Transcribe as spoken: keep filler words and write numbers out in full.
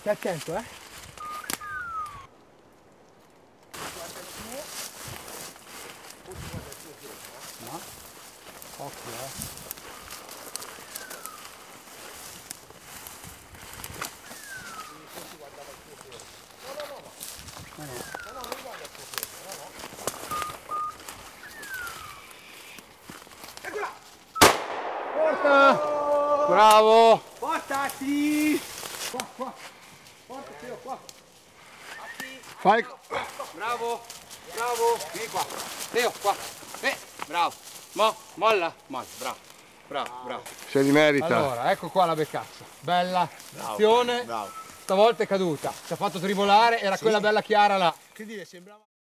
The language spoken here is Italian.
Stai attento, eh. No. Occhio, eh. No, no. No, no, non guarda il tuo piede, no, no. Eccola! Porta! Bravo! Portati! Qua, qua! Porta, Teo, qua! Fai! Bravo! Bravo! Vieni qua! Teo, qua! Eh, bravo! Mo, molla! Molla, bravo! Bravo, bravo! Se li merita! Allora, ecco qua la beccazza! Bella! Azione! Bravo! Stavolta è caduta, ci ha fatto tribolare, era quella bella chiara là. Che dire, sembrava...